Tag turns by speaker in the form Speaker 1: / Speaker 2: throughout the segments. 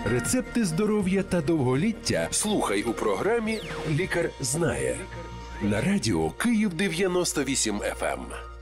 Speaker 1: Рецепти здоров'я та довголіття слухай у програмі «Лікар знає» на радіо Київ 98 ФМ.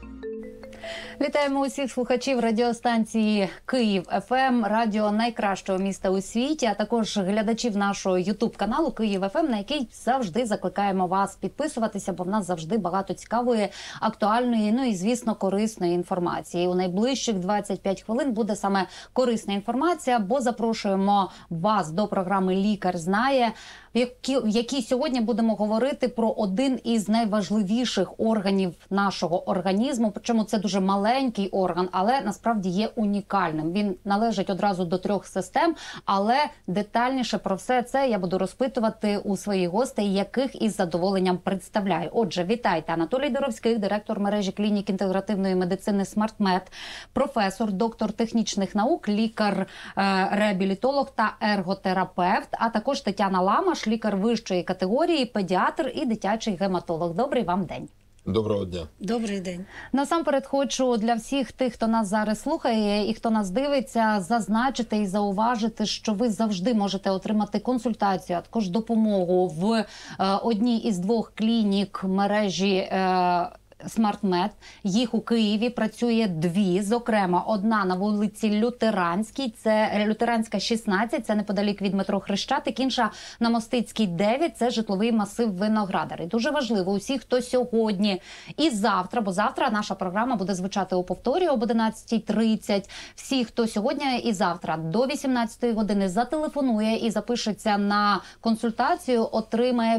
Speaker 2: Вітаємо усіх слухачів радіостанції Київ ФМ, радіо найкращого міста у світі, а також глядачів нашого ютуб-каналу Київ ФМ, на який завжди закликаємо вас підписуватися, бо в нас завжди багато цікавої, актуальної, ну і, звісно, корисної інформації. У найближчих 25 хвилин буде саме корисна інформація, бо запрошуємо вас до програми «Лікар знає», в якій сьогодні будемо говорити про один із найважливіших органів нашого організму. Причому це дуже маленький орган, але насправді є унікальним. Він належить одразу до 3 систем, але детальніше про все це я буду розпитувати у своїх гостей, яких із задоволенням представляю. Отже, вітайте. Анатолій Доровський, директор мережі клінік інтегративної медицини «СмартМед», професор, доктор технічних наук, лікар-реабілітолог та ерготерапевт, а також Тетяна Ламаш, лікар вищої категорії, педіатр і дитячий гематолог. Добрий вам день.
Speaker 3: Доброго дня.
Speaker 4: Добрий день.
Speaker 2: Насамперед хочу для всіх тих, хто нас зараз слухає і хто нас дивиться, зазначити і зауважити, що ви завжди можете отримати консультацію, а також допомогу в одній із 2 клінік мережі «СмартМед». Їх у Києві працює 2, зокрема, одна на вулиці Лютеранській, це Лютеранська, 16, це неподалік від метро Хрещатик, інша на Мостицькій, 9, це житловий масив Виноградар. І дуже важливо усіх, хто сьогодні і завтра, бо завтра наша програма буде звучати у повторі об 11:30, всі, хто сьогодні і завтра до 18 години зателефонує і запишеться на консультацію, отримає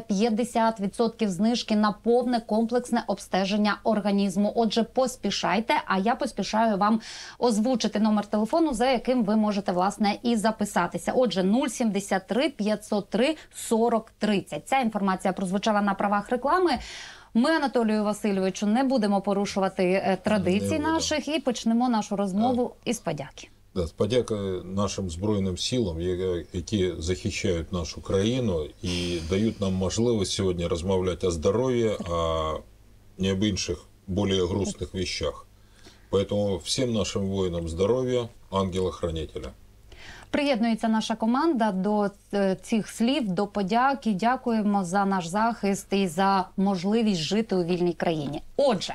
Speaker 2: 50% знижки на повне комплексне обстеження організму. Отже, поспішайте, а я поспішаю вам озвучити номер телефону, за яким ви можете, власне, і записатися. Отже, 073 503 40 30. Ця інформація прозвучала на правах реклами. Ми, Анатолію Васильовичу, не будемо порушувати традицій наших і почнемо нашу розмову із подяки.
Speaker 3: Да, подяка нашим Збройним силам, які захищають нашу країну і дають нам можливість сьогодні розмовляти о здоров'ї, о не об інших, более грустных вещах. Поэтому всем нашим воинам здоровья, ангела-хранителя.
Speaker 2: Приєднується наша команда до цих слів, до подяки. Дякуємо за наш захист і за можливість жити у вільній країні. Отже,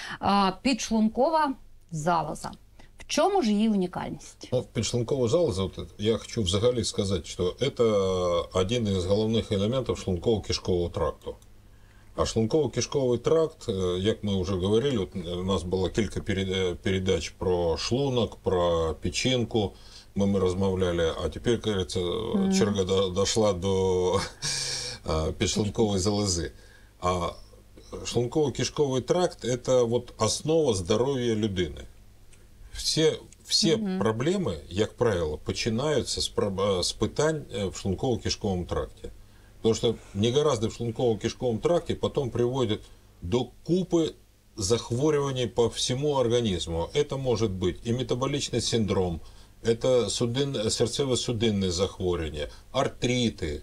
Speaker 2: підшлункова залоза. В чому ж її унікальність?
Speaker 3: Ну, підшлункова залоза, я хочу взагалі сказати, що це один із головних елементів шлунково-кишкового тракту. А шлунково-кишковий тракт, як ми вже говорили, у нас було кілька передач про шлунок, про печінку, ми розмовляли, а тепер, кажется, черга дійшла до підшлункової залози. А шлунково-кишковий тракт – це вот основа здоров'я людини. Всі проблеми, як правило, починаються з питань в шлунково-кишковому тракті. Потому что негоразды в шлунково-кишковом тракте потом приводят до купы захворюваний по всему организму. Это может быть и метаболичный синдром, это сердцево-судинные захворювания, артриты,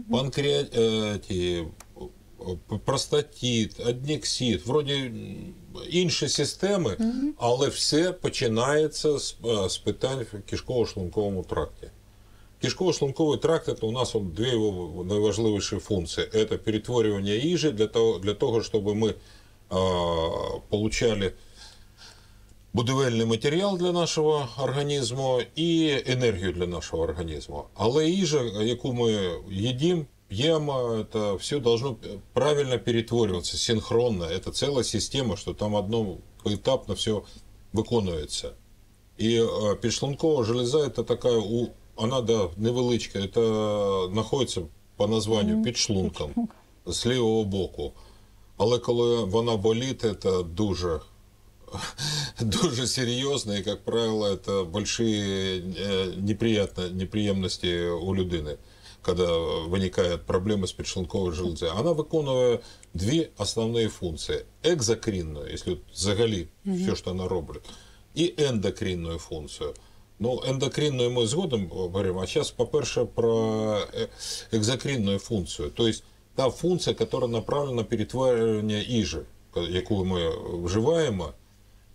Speaker 3: простатит, аднексит, вроде інші системи, але все починається з питань в кишково-шлунковому тракті. Кишково-шлунковый тракт – это у нас 2 его наиважливіші функции. Это перетворювание їжі для того, чтобы мы получали будівельний матеріал для нашого організму і енергію для нашого організму. Але їжа, яку ми їдимо, п'ємо, це все должно правильно перетворюватися, синхронно. Це ціла система, що там поетапно все виконується. І підшлункова железа – це така вона, да, невеличка, це знаходиться по названню під шлунком, з лівого боку. Але коли вона болить, це дуже, дуже серйозно, і, як правило, це великі неприємності у людини, коли виникають проблеми з підшлунковою железою. Вона виконує 2 основні функції. Екзокринну, якщо взагалі все, що вона робить, і ендокринну функцію. Ну, ендокринную мы згодом говорим, а сейчас, по-перше, про экзокринную функцию. То есть та функция, которая направлена на перетворення їжі, яку ми вживаємо,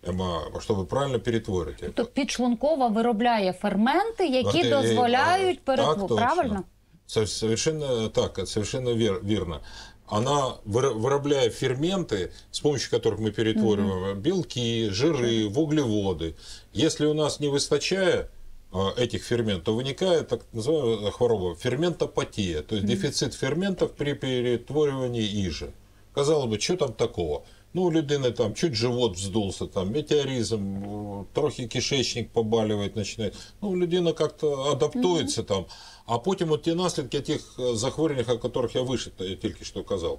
Speaker 3: чтобы правильно перетворить это.
Speaker 2: Тобто підшлункова виробляє ферменти, які дозволяють перетворити. Правильно?
Speaker 3: Совершенно так, совершенно верно. Она, вырабатывая ферменты, с помощью которых мы перетвориваем белки, жиры, в углеводы. Если у нас не выстачая этих ферментов, то виникает так называемая хвороба ферментопатия, то есть дефицит ферментов при перетворювании їжі. Казалось бы, що там такого? Ну, у людини там чуть живот вздулся, там метеоризм, трохи кишечник побаливать начинает. Ну, людина как-то адаптуется там. А потім от ті наслідки тих захворювань, о которых я выше тільки что казав.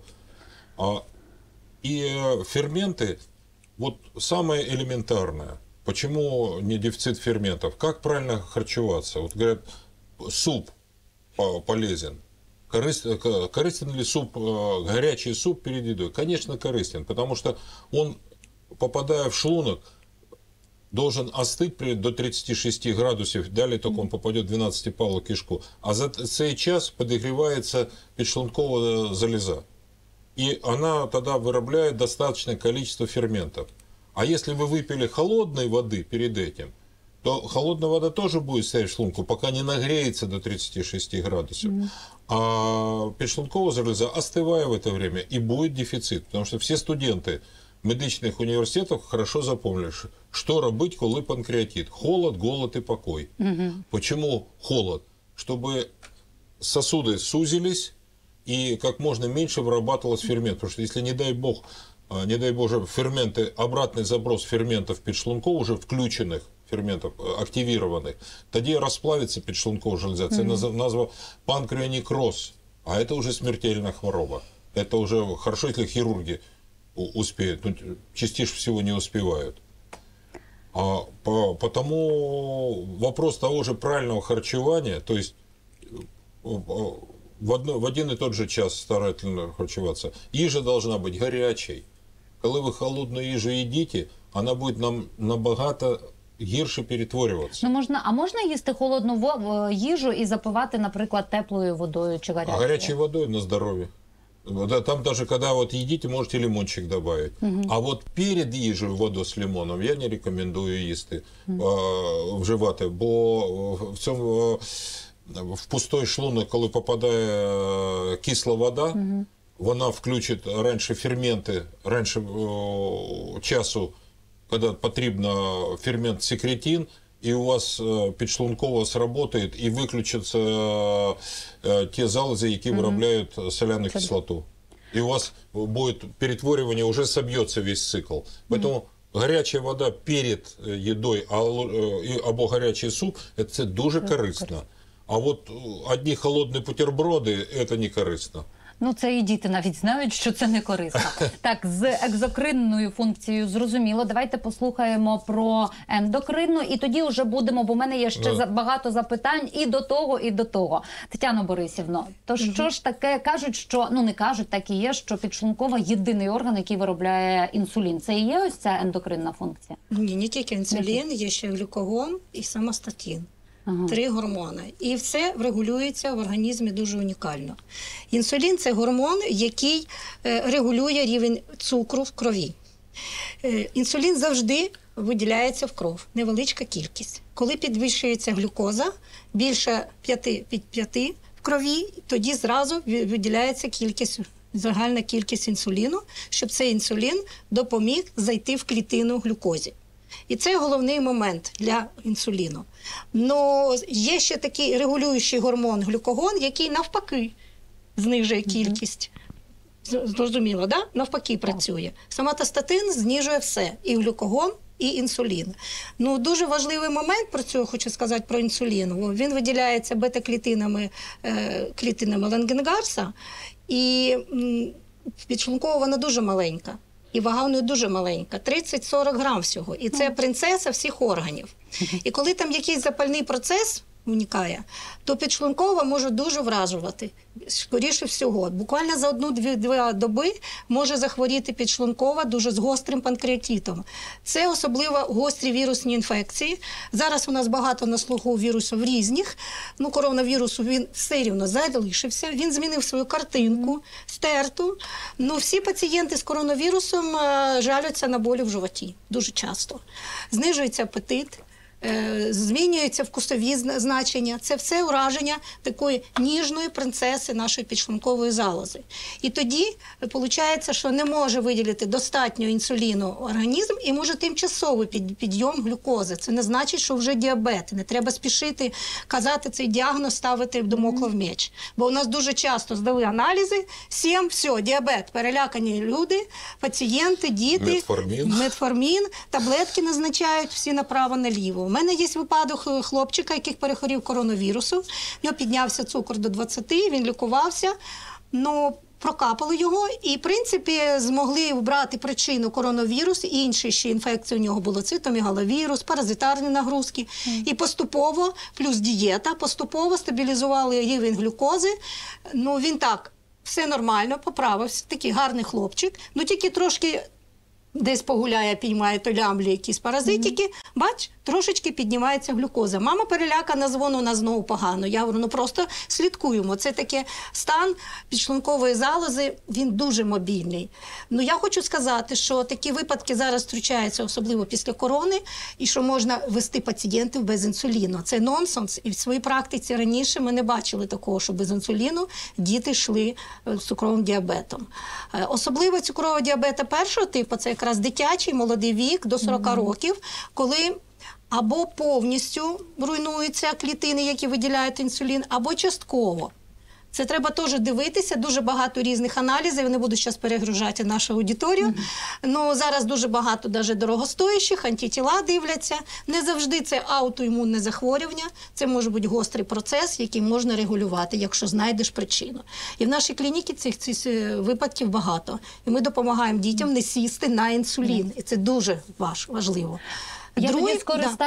Speaker 3: И ферменты, вот самое элементарное. Почему не дефицит ферментов? Как правильно харчеваться? Вот говорят, суп полезен. Корыстен ли суп, горячий суп перед едой? Конечно, корыстен, потому что он, попадая в шлунок, должен остыть до 36 градусов, далее только он попадет в 12-палу кишку. А за цей час подогревается підшлункова залеза. И она тогда вырабатывает достаточное количество ферментов. А если вы выпили холодной воды перед этим, то холодная вода тоже будет стоять в шлунку, пока не нагреется до 36 градусов. А підшлункова залеза, остывая в это время, и будет дефицит. Потому что все студенты медичних університетів хорошо запомнили, що робити, коли панкреатит. Холод, голод і покой. Почему холод? Чтобы сосуды сузились и как можно меньше вырабатывалось фермент. Потому что если, не дай Боже, ферменты, обратный заброс ферментов підшлунков, уже включенных ферментов, активированных, тогда расплавится підшлункова железа. Це назва панкреонекроз. А это уже смертельная хвороба. Это уже хорошо, если хирурги успеют, но частично всего не успевают. Потому вопрос того же правильного харчевания, то есть в один и тот же час старательно харчеваться, їжа должна быть горячей. Коли ви холодну їжу їдите, вона буде нам набагато гірше перетворюватися.
Speaker 2: Ну, можна їсти холодну їжу і запивати, наприклад, теплою водою чи гарячою?
Speaker 3: А гарячою водою на здоров'я. Там даже когда вот едите, можете лимончик добавить. А вот перед їжею воду з лимоном я не рекомендую їсти, вживати, бо в пустой шлунок, коли попадає кисла вода, вона включить раніше ферменти, раніше часу, коли потрібно фермент секретин, и у вас підшлунково сработает, и выключатся те залозы, які виробляють соляну кислоту. И у вас будет перетворивание, уже собьется весь цикл. Поэтому горячая вода перед едой або горячий суп, это дуже корисно. А вот одні холодні бутерброди, це не корисно.
Speaker 2: Ну, це і діти навіть знають, що це не корисно. Так, з екзокринною функцією зрозуміло. Давайте послухаємо про ендокринну, і тоді вже будемо, бо в мене є ще багато запитань і до того, і до того. Тетяно Борисівно, то що ж таке, кажуть, що, ну не кажуть, так і є, що підшлункова єдиний орган, який виробляє інсулін. Це і є ось ця ендокринна функція?
Speaker 4: Ні, не тільки інсулін, є ще глюкагон і самостатин. 3 гормони. І все регулюється в організмі дуже унікально. Інсулін – це гормон, який регулює рівень цукру в крові. Інсулін завжди виділяється в кров, невеличка кількість. Коли підвищується глюкоза, більше 5 в крові, тоді зразу виділяється загальна кількість інсуліну, щоб цей інсулін допоміг зайти в клітину глюкозі. І це головний момент для інсуліну. Но є ще такий регулюючий гормон глюкагон, який навпаки знижує кількість. Зрозуміло, да? Навпаки працює. Соматостатин знижує все. І глюкагон, і інсулін. Ну, дуже важливий момент про це, хочу сказати про інсулін. Він виділяється бета-клітинами, клітинами Ленгенгарса. І підшлункова вона дуже маленька. І вага в неї дуже маленька, 30-40 грам всього. І це принцеса всіх органів. І коли там якийсь запальний процес виникає, то підшлункова може дуже вражувати. Скоріше всього, буквально за 1-2 доби може захворіти підшлункова дуже з гострим панкреатитом. Це особливо гострі вірусні інфекції. Зараз у нас багато на слуху вірусів різних. Коронавірусу він все рівно залишився, він змінив свою картинку, стерту. Всі пацієнти з коронавірусом жалються на болі в животі дуже часто. Знижується апетит. Змінюються вкусові значення. Це все ураження такої ніжної принцеси нашої підшлункової залози. І тоді виходить, що не може виділити достатньо інсуліну організм і може тимчасовий підйом глюкози. Це не значить, що вже діабет. Не треба спішити казати цей діагноз, ставити в домоклов меч. Бо у нас дуже часто здали аналізи, все, діабет, перелякані люди, пацієнти, діти, метформін, таблетки назначають всі направо-наліво. У мене є випадок хлопчика, який перехворів коронавірусу. В нього піднявся цукор до 20, він лікувався, прокапали його і, в принципі, змогли вбрати причину коронавірус, інші ще інфекції у нього було, цитомегаловірус, паразитарні нагрузки. І поступово, плюс дієта, поступово стабілізували рівень глюкози. Він так, все нормально, поправився, такий гарний хлопчик, тільки трошки десь погуляє, піймає то лямблі, якісь паразитики, бач, трошечки піднімається глюкоза. Мама перелякана, дзвону, у нас знову погано. Я говорю, просто слідкуємо. Це таке стан підшлункової залози, він дуже мобільний. Я хочу сказати, що такі випадки зараз зустрічаються, особливо після корони, і що можна вести пацієнтів без інсуліну. Це нонсенс, і в своїй практиці раніше ми не бачили такого, що без інсуліну діти йшли з цукровим діабетом. Особливо цукрового діабета першого типу, це якраз дитячий, молодий вік, до 40 років, коли або повністю руйнуються клітини, які виділяють інсулін, або частково. Це треба теж дивитися, дуже багато різних аналізів, я не буду зараз перегружати нашу аудиторію. Зараз дуже багато навіть дорогостоящих, антитіла дивляться. Не завжди це аутоімунне захворювання, це може бути гострий процес, який можна регулювати, якщо знайдеш причину. І в нашій клініці цих випадків багато. І ми допомагаємо дітям не сісти на інсулін, і це дуже важливо.
Speaker 2: Я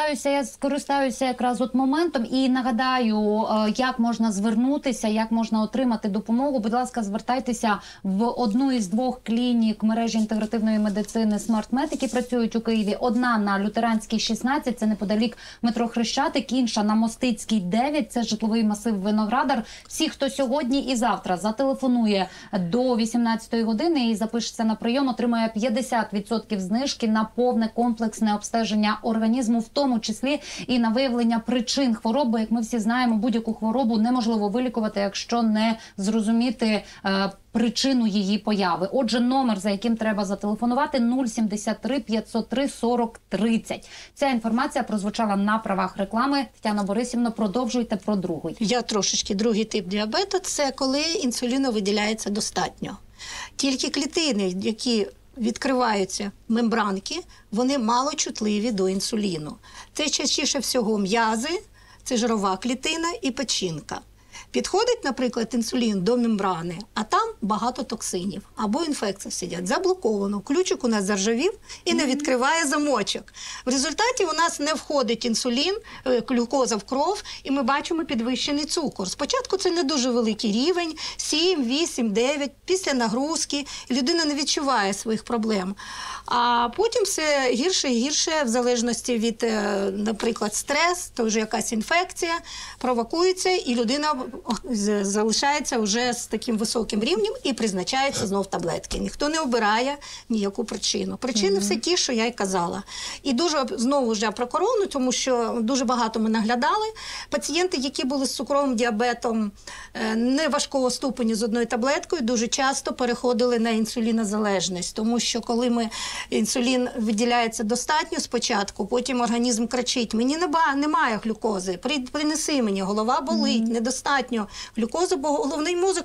Speaker 2: скористаюся якраз моментом і нагадаю, як можна звернутися, як можна отримати допомогу. Будь ласка, звертайтеся в одну із 2 клінік мережі інтегративної медицини SmartMed, які працюють у Києві. Одна на Лютеранській, 16, це неподалік метро Хрещатик, інша на Мостицькій, 9, це житловий масив Виноградар. Всі, хто сьогодні і завтра зателефонує до 18-ї години і запишеться на прийом, отримує 50% знижки на повне комплексне обстеження організму, в тому числі і на виявлення причин хвороби. Як ми всі знаємо, будь-яку хворобу неможливо вилікувати, якщо не зрозуміти причину її появи. Отже, номер, за яким треба зателефонувати, 073 503 40 30. Ця інформація прозвучала на правах реклами. Тетяно Борисівно, продовжуйте про другий.
Speaker 4: Я трошечки другий тип діабету – це коли інсуліну виділяється достатньо. Тільки клітини, які відкриваються мембранки, вони малочутливі до інсуліну. Це частіше всього м'язи, це жирова клітина і печінка. Підходить, наприклад, інсулін до мембрани, а там багато токсинів або інфекції сидять. Заблоковано. Ключик у нас заржавів і не відкриває замочок. В результаті у нас не входить інсулін, глюкоза в кров, і ми бачимо підвищений цукор. Спочатку це не дуже великий рівень, 7, 8, 9, після нагрузки, і людина не відчуває своїх проблем. А потім все гірше і гірше, в залежності від, наприклад, стрес, то вже якась інфекція, провокується, і людина залишається вже з таким високим рівнем і призначається знов таблетки. Ніхто не обирає ніяку причину. Причини все ті, що я й казала. І дуже, знову ж про корону, тому що дуже багато ми наглядали. Пацієнти, які були з цукровим діабетом не важкого ступеню з одною таблеткою, дуже часто переходили на інсулінозалежність. Тому що коли інсулін виділяється достатньо спочатку, потім організм кричить: мені немає глюкози, принеси мені, голова болить, недостатньо. недостатньо глюкози, бо головний мозок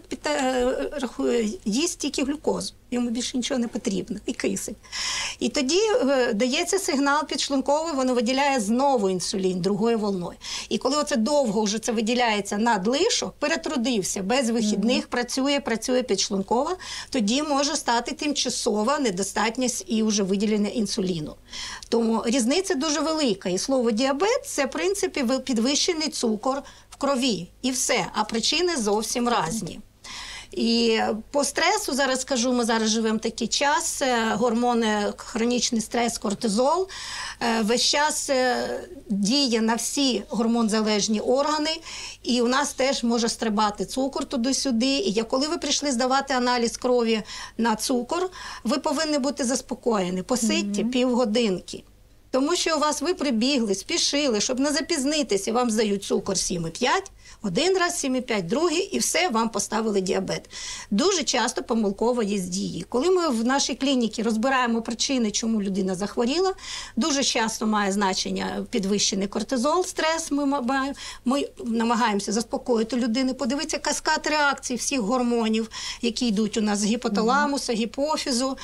Speaker 4: їсть тільки глюкозу. Йому більше нічого не потрібно, і кисень. І тоді дається сигнал підшлунковий, воно виділяє знову інсулін другою волною. І коли оце довго вже це виділяється надлишок, перетрудився, без вихідних, працює підшлункова, тоді може стати тимчасова недостатність і вже виділення інсуліну. Тому різниця дуже велика. І слово діабет – це, в принципі, підвищений цукор в крові. І все. А причини зовсім різні. І по стресу, зараз скажу, ми зараз живемо такий час, гормони, хронічний стрес, кортизол, весь час діє на всі гормонзалежні органи, і у нас теж може стрибати цукор туди-сюди. І коли ви прийшли здавати аналіз крові на цукор, ви повинні бути заспокоєні, посидьте півгодинки. Тому що ви прибігли, спішили, щоб не запізнитися, вам здають цукор 7,5, один раз 7,5, другий, і все, вам поставили діабет. Дуже часто помилково є дії. Коли ми в нашій клініці розбираємо причини, чому людина захворіла, дуже часто має значення підвищений кортизол, стрес. Ми намагаємося заспокоїти людину, подивитися каскад реакцій всіх гормонів, які йдуть у нас з гіпоталамуса, гіпофізу,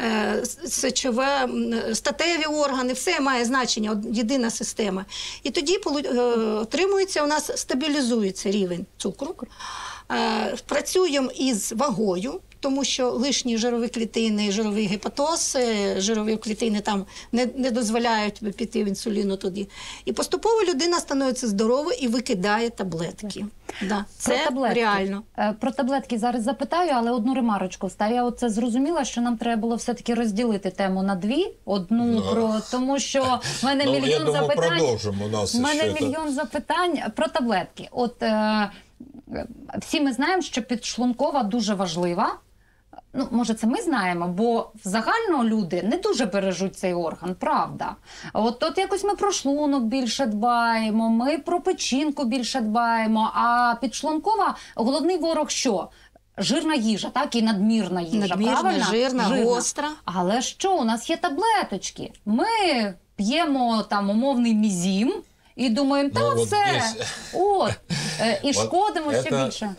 Speaker 4: сечове, статеві органи, все має значення, єдина система. І тоді отримується у нас, стабілізується рівень цукру. Працюємо із вагою, тому що лишні жирові клітини, жировий гепатоз, жирові клітини там не дозволяють піти в інсуліну туди. І поступово людина становиться здоровою і викидає таблетки. Да, це реально.
Speaker 2: Про таблетки зараз запитаю, але одну ремарочку вставлю. Я оце зрозуміла, що нам треба було все-таки розділити тему на дві. Одну тому що в мене мільйон запитань.
Speaker 3: У мене
Speaker 2: мільйон запитань про таблетки. От всі ми знаємо, що підшлункова дуже важлива. Ну, може, це ми знаємо, бо загально люди не дуже бережуть цей орган, правда. От якось ми про шлунок більше дбаємо, ми про печінку більше дбаємо, а підшлункова головний ворог що? Жирна їжа, так? І надмірна їжа,
Speaker 4: надмірна,
Speaker 2: правильно?
Speaker 4: Жирна, гостра.
Speaker 2: Але що? У нас є таблеточки. Ми п'ємо там умовний мізім, і думаємо, та все, і шкодимо ще більше.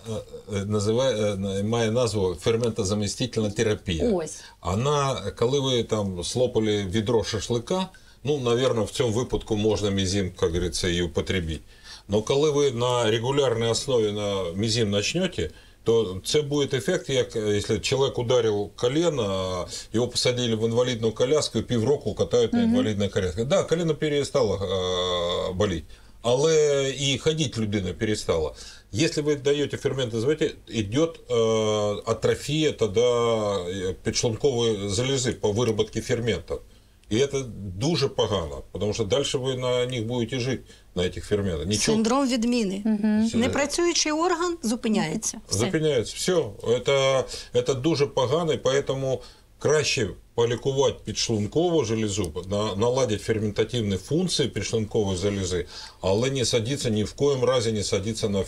Speaker 3: Має назву ферментозамістительна терапія.
Speaker 2: Ось.
Speaker 3: Коли ви там слопали відро шашлика, ну, наверное, в цьому випадку можна мізим, як говориться, і употребити. Но коли ви на регулярній основі на мізим почнете, то це буде ефект, як якщо чоловік ударив колено, його посадили в інвалідну коляску і півроку катають на інвалідній колясці. Да, колено перестало боліти, але і ходити людина перестала. Якщо ви даєте ферментозаміститель, йде атрофія тоді підшлункової залози по виробітці ферментів. І це дуже погано, тому що далі ви на них будете жити, на цих ферментах. Нічого...
Speaker 4: Синдром відміни. Непрацюючий орган зупиняється.
Speaker 3: Зупиняється. Все. Це дуже погано, і тому краще полікувати підшлункову железу, наладити ферментативні функції підшлункової залози, але не садитися, ні в коєму разі не садитися на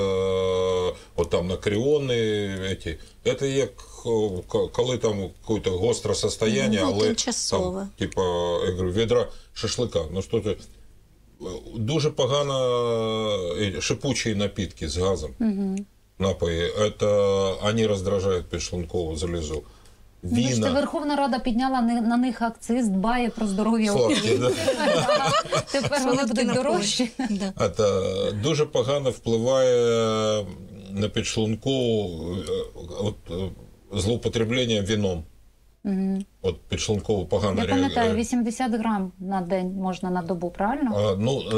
Speaker 3: на кріони. Це як коли там якесь гостре состояние, але там, типа, я говорю, відра шашлика. Ну, що це? Дуже погано шипучі напитки з газом, напої. Вони роздражають підшлункову залозу.
Speaker 2: Віна. Верховна Рада підняла на них акциз, дбає про здоров'я України. Тепер вони будуть дорожчі.
Speaker 3: Це дуже погано впливає на підшлункову злоупотреблення вином. От підшлунково погано.
Speaker 2: Я пам'ятаю, 80 грам на день можна на добу, правильно?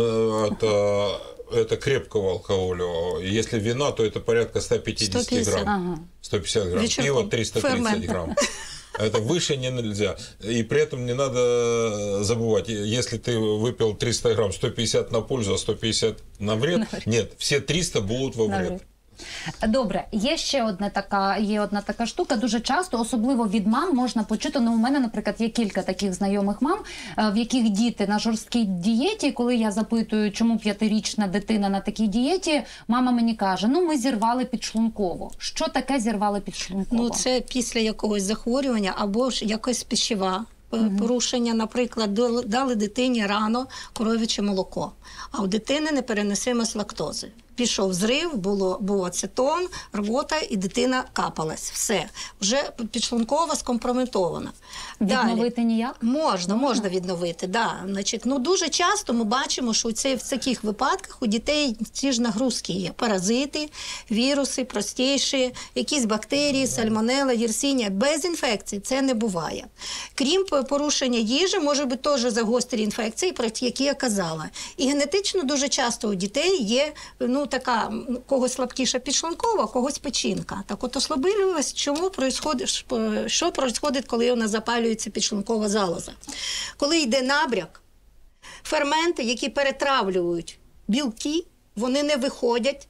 Speaker 3: Это крепкого алкоголя. Если вина, то это порядка 150 грамм.
Speaker 2: Ага.
Speaker 3: 150 грамм.
Speaker 4: Вечерком.
Speaker 3: Пиво 330 грамм. Это выше нельзя. И при этом не надо забывать, если ты выпил 300 грамм, 150 на пользу, а 150 на вред, нет, все 300 будут во вред.
Speaker 2: Добре, є одна така штука, дуже часто, особливо від мам, можна почути, у мене, наприклад, є кілька таких знайомих мам, в яких діти на жорсткій дієті, коли я запитую, чому 5-річна дитина на такій дієті, мама мені каже, ми зірвали підшлунково. Що таке зірвали підшлунково?
Speaker 4: Це після якогось захворювання або ж якась пищева порушення, наприклад, дали дитині рано коров'яче молоко, а у дитини непереносимість лактози. пішов зрив, був ацетон, рвота, і дитина капалась. Все. Вже підшлункова скомпрометована.
Speaker 2: Відновити ніяк?
Speaker 4: Можна відновити, да. Значить, дуже часто ми бачимо, що в таких випадках у дітей ці ж нагрузки є. Паразити, віруси, простіші, якісь бактерії, сальмонелла, єрсінія. Без інфекцій це не буває. Крім порушення їжі, може бути теж загострі інфекції, про які я казала. І генетично дуже часто у дітей є, така, когось слабкіша підшлункова, когось печінка. Так от ослабливість, що відбувається, коли вона запалюється підшлункова залоза? Коли йде набряк, ферменти, які перетравлюють білки, вони не виходять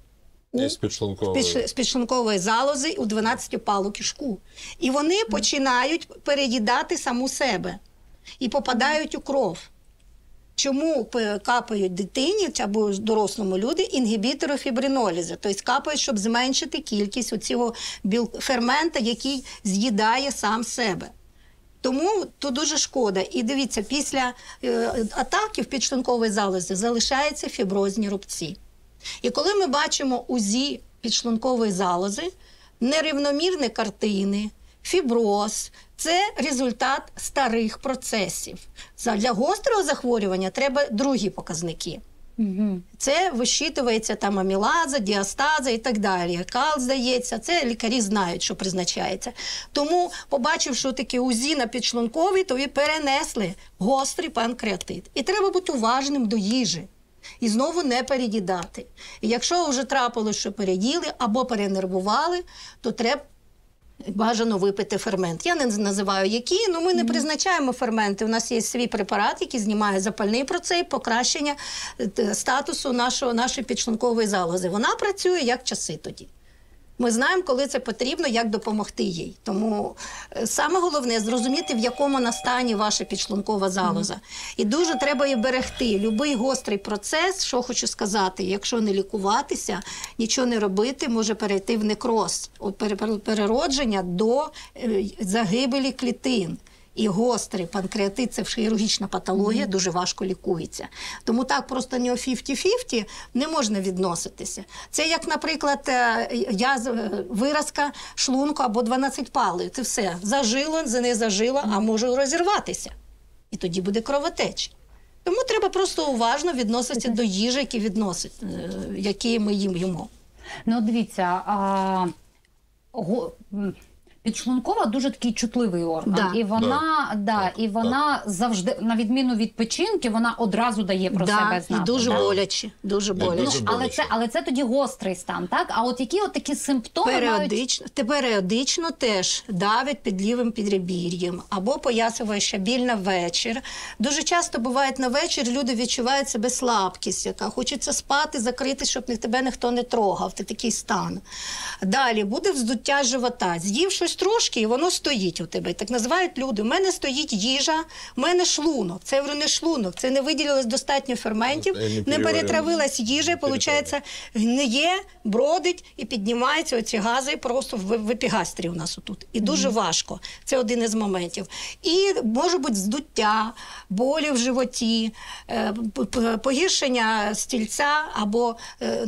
Speaker 4: з підшлункової залози у 12-палу кишку. І вони починають переїдати саму себе і попадають у кров. Чому капають дитині або дорослому люди інгібітори фібринолізу? Тобто капають, щоб зменшити кількість оцього фермента, який з'їдає сам себе. Тому то дуже шкода. І дивіться, після атаки в підшлунковій залозі залишаються фіброзні рубці. І коли ми бачимо УЗІ підшлункової залози, нерівномірні картини, фіброз – це результат старих процесів. Для гострого захворювання треба другі показники. Це вищитується там амілаза, діастаза і так далі. Кал, здається, це лікарі знають, що призначається. Тому, побачивши таке УЗІ на підшлунковій, то і перенесли гострий панкреатит. І треба бути уважним до їжі. І знову не переїдати. І якщо вже трапилось, що переїли або перенервували, то треба бажано випити фермент. Я не називаю які, але ми не призначаємо ферменти. У нас є свій препарат, який знімає запальний процес, покращення статусу нашої підшлункової залози. Вона працює як часи тоді. Ми знаємо, коли це потрібно, як допомогти їй. Тому саме головне – зрозуміти, в якому стані ваша підшлункова залоза. І дуже треба її берегти. Любий гострий процес, що хочу сказати, якщо не лікуватися, нічого не робити, може перейти в некроз, від переродження до загибелі клітин. І гострий панкреатит – це хірургічна патологія, дуже важко лікується. Тому так просто не о 50-50 не можна відноситися. Це як, наприклад, виразка шлунку або 12-палої. Це все. Зажило, не зажило, а може розірватися. І тоді буде кровотеча. Тому треба просто уважно відноситися до їжі, які ми їмо.
Speaker 2: Дивіться, підшлункова дуже такий чутливий орган. І вона завжди, на відміну від печінки, вона одразу дає про себе знати.
Speaker 4: І дуже боляче.
Speaker 2: Але це тоді гострий стан, так? А от які такі симптоми
Speaker 4: періодично теж давить під лівим підребір'ям або поясовуюча біль на вечір. Дуже часто буває на вечір, люди відчувають себе слабкість, яка хочеться спати, закрити, щоб тебе ніхто не трогав. Це такий стан. Далі буде вздуття живота. З'їв щось трошки, і воно стоїть у тебе. Так називають люди. У мене стоїть їжа, у мене шлунок. Це не шлунок, це не виділилось достатньо ферментів, не перетравилась їжа, виходить, гниє, бродить і піднімаються оці гази просто в епігастрі у нас отут. І дуже важко. Це один із моментів. І може бути здуття, болі в животі, погіршення стільця або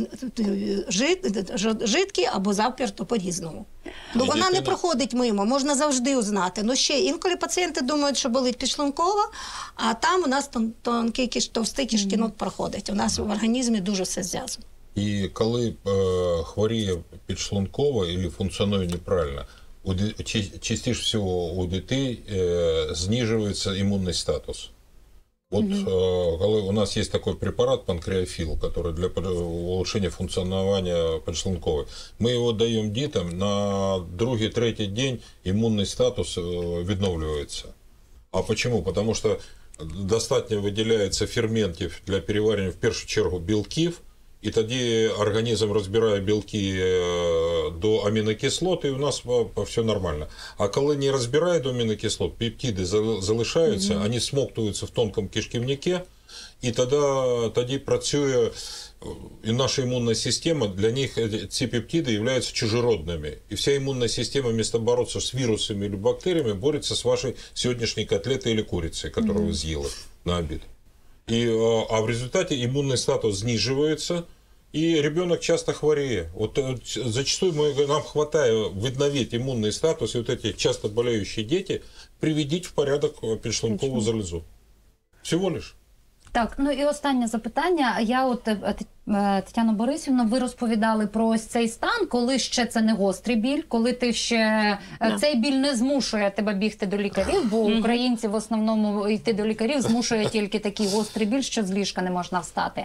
Speaker 4: жидкий, або заперто по-різному. Вона не проходить мимо, можна завжди узнати. Ще інколи пацієнти думають, що болить підшлункова, а там у нас тонкий товстий кишківник проходить. У нас в організмі дуже все зв'язано.
Speaker 3: І коли хворіє підшлункова або функціонує неправильно, частіше всього у дітей знижується імунний статус. Коли у нас есть такой препарат панкреофил, который для улучшения функционирования подшлунковой, мы его даем детям, на другий-третій день иммунный статус відновлюється. А почему? Потому что достатньо виділяється ферментів для переварення в першу чергу білків, і тоді організм розбирає білки до амінокислот, і у нас все нормально. А коли не розбирає до амінокислот, пептиди залишаються, вони смоктуються в тонкому кишківнику, і тоді працює і наша імунна система, для них ці пептиди являються чужеродними. І вся імунна система, вместо бороться з вірусами або бактеріями, бореться з вашою сьогоднішньою котлетой або курицею, яку ви з'їли на обід. А в результате иммунный статус сниживается, и ребенок часто хвореет. Вот зачастую нам хватает відновить иммунный статус, и вот эти часто болеющие дети приведить в порядок підшлункову залозу. Всего лишь.
Speaker 2: Так, ну і останнє запитання. Тетяно Борисівно, ви розповідали про ось цей стан, коли ще це не гострий біль, коли ти ще цей біль не змушує тебе бігти до лікарів, бо українці в основному йти до лікарів змушує тільки такий гострий біль, що з ліжка не можна встати.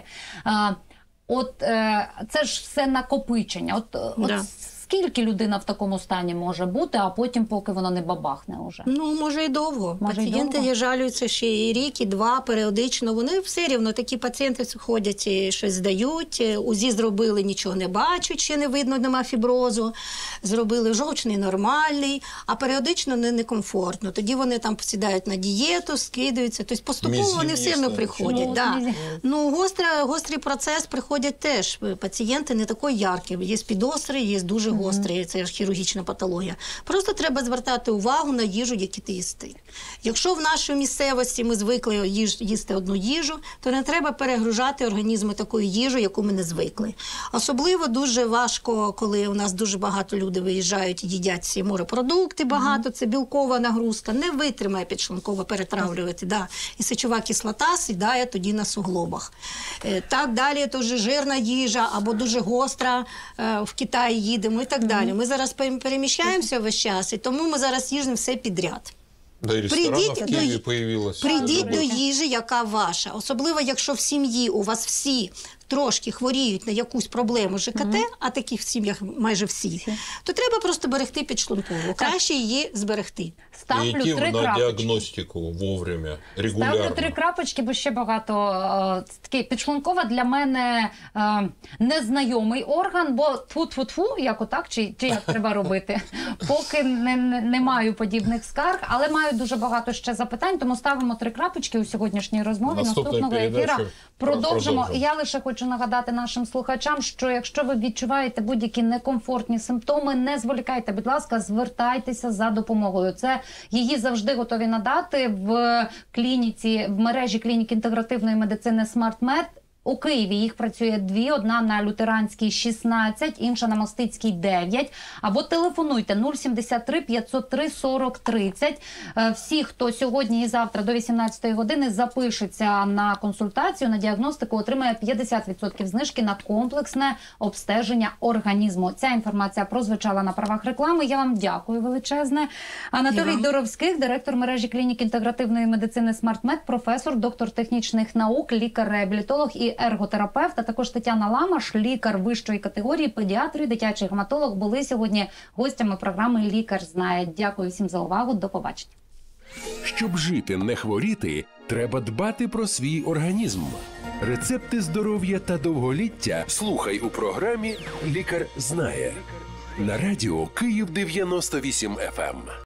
Speaker 2: Це ж все накопичення. Скільки людина в такому стані може бути, а потім, поки воно не бабахне уже?
Speaker 4: Ну, може і довго. Пацієнти жалюються ще і рік, і два, періодично. Вони все рівно, такі пацієнти ходять, і щось здають, УЗІ зробили, нічого не бачать, ще не видно, нема фіброзу. Зробили жовчний нормальний, а періодично некомфортно. Тоді вони там сідають на дієту, скидаються. Тобто поступово вони все одно приходять. Гострий процес приходять теж. Пацієнти не такий яркі. Є підостри, є дуже гострий, це ж хірургічна патологія. Просто треба звертати увагу на їжу, яку ти їсти. Якщо в нашій місцевості ми звикли їсти одну їжу, то не треба перегружати організми такою їжею, яку ми не звикли. Особливо дуже важко, коли у нас дуже багато людей виїжджають і їдять ці морепродукти багато, це білкова нагрузка, не витримає підшлунково перетравлювати. І сечова кислота сідає тоді на суглобах. Так далі, то вже жирна їжа або дуже гостра, в Китаї їдемо і так далі. Ми зараз переміщаємося весь час, і тому ми зараз їжджемо все підряд.
Speaker 3: Да, і ресторани в Києві появилось.
Speaker 4: Прийдіть до їжі, яка ваша. Особливо, якщо в сім'ї у вас всі трошки хворіють на якусь проблему ЖКТ, а таких в сім'ях майже всі, то треба просто берегти підшлункову. Краще її зберегти.
Speaker 2: Ставлю 3 крапочки.
Speaker 3: На діагностику вовремя, регулярно.
Speaker 2: Ставлю 3 крапочки, бо ще багато. Підшлункова для мене незнайомий орган, бо тфу-тфу-тфу, як отак, чи як треба робити. Поки не маю подібних скарг, але маю дуже багато ще запитань, тому ставимо 3 крапочки у сьогоднішній розмові. Наступного ефіра продовжимо. Я лише хочу нагадати нашим слухачам, що якщо ви відчуваєте будь-які некомфортні симптоми, не зволікайте, будь ласка, звертайтеся за допомогою. Це її завжди готові надати в мережі клінік інтегративної медицини SmartMed. У Києві їх працює 2, одна на Лютеранській 16, інша на Мостицькій 9. Або телефонуйте 073 503 40 30. Всі, хто сьогодні і завтра до 18 години запишеться на консультацію, на діагностику, отримає 50% знижки на комплексне обстеження організму. Ця інформація прозвучала на правах реклами. Я вам дякую величезне. Анатолій Доровських, директор мережі клінік інтегративної медицини SmartMed, професор, доктор технічних наук, лікар-реабілітолог і ерготерапевт, а також Тетяна Ламаш, лікар вищої категорії, педіатр і дитячий гематолог, були сьогодні гостями програми «Лікар знає». Дякую всім за увагу. До побачення.
Speaker 1: Щоб жити, не хворіти, треба дбати про свій організм. Рецепти здоров'я та довголіття слухай у програмі «Лікар знає» на радіо Київ 98 FM.